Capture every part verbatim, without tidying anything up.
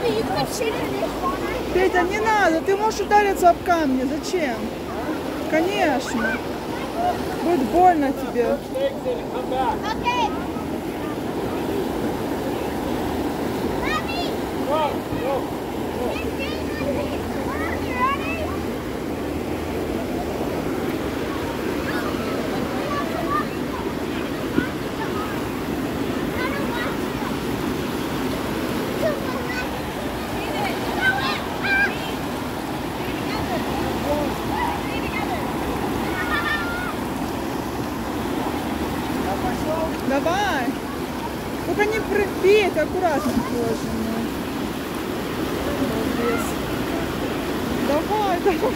Петя, не надо, ты можешь удариться об камни. Зачем? Конечно. Будет больно тебе. Давай. Только не прыгай, аккуратно, боже мой. Молодец. Давай, давай.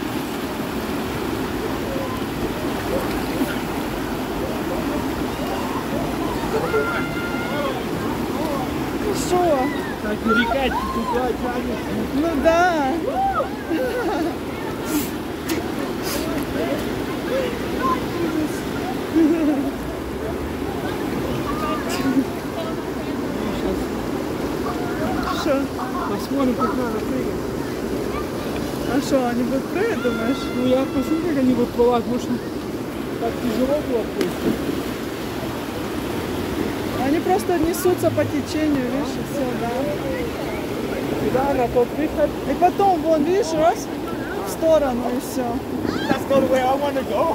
Что? Так и река туда тянется. Ну да. Что? Посмотрим, как надо прыгать. А что, они будут прыгать, думаешь? Ну я посмотрю, как они будут плавать. Может, так тяжело было плыть. Они просто несутся по течению, видишь, и все, да. Да, на тот выход. И потом, вон, видишь, раз, в сторону, и все. That's not the way I want to go.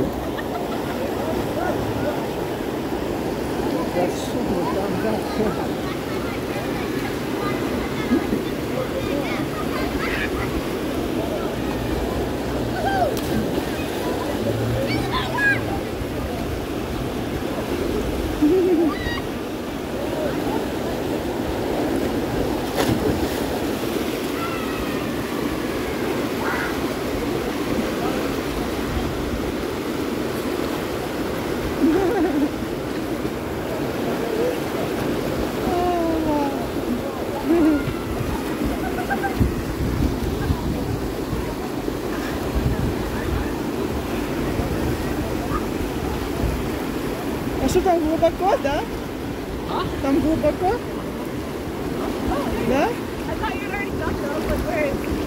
А что там глубоко, да? А? Там глубоко? Да? I thought you had already done that. I was like, where is it?